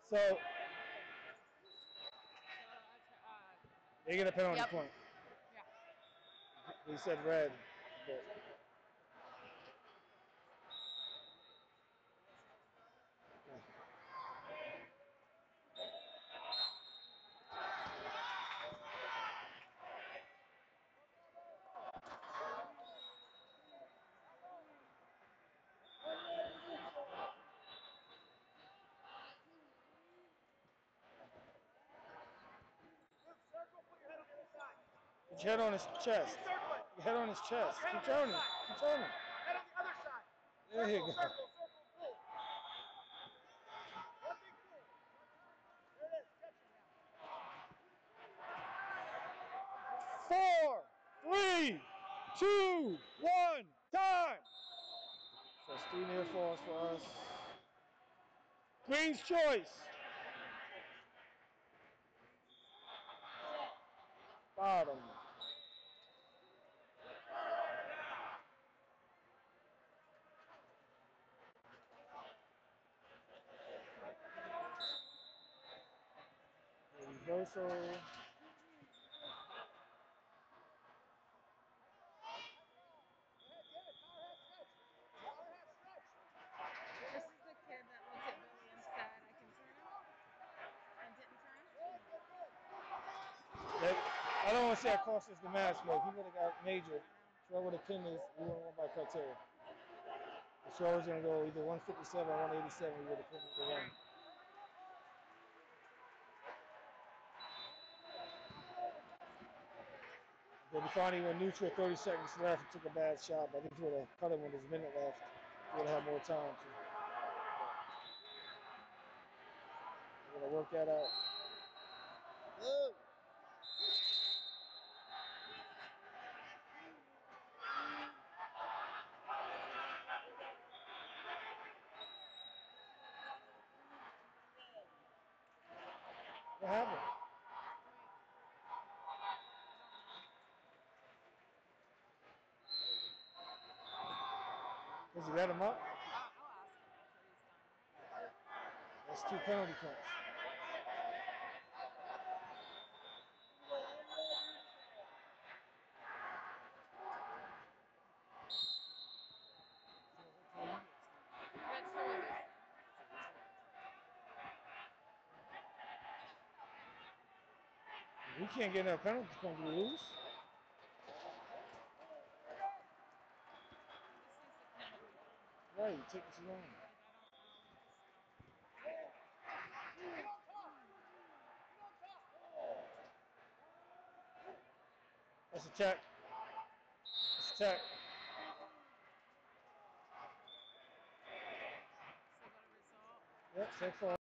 So they get a penalty Yep. point. Yeah. He said red. But put your head on his chest. Your head on his chest. Keep turning. Keep turning. Head on the other side. There you go. Circle, pull. One big pull. There it is. Catch it now. 4, 3, 2, 1, time. So it's 3 near falls for us. Queen's choice. Bottom. Reversal. This is the kid that looked at Billy and said, "I can turn him," and didn't turn him. I don't want to say that cost us the match, but if he would have got major, Trey would have pinned us. We would have won by criteria. The show was going to go either 157 or 187. We would have pinned the one. Then he finally went neutral 30 seconds left and took a bad shot. But I think he would have cut him with his minute left. He would have had more time to. We're going to work that out. Whoa. What happened? Does he let him up? I'll ask him after he's done. That's 2 penalty points. That's really good. We can't get enough penalty points to lose. Right, take it too long. Like, I don't know what's going on. That's a check. That's a check. So you got a result? Yep, check for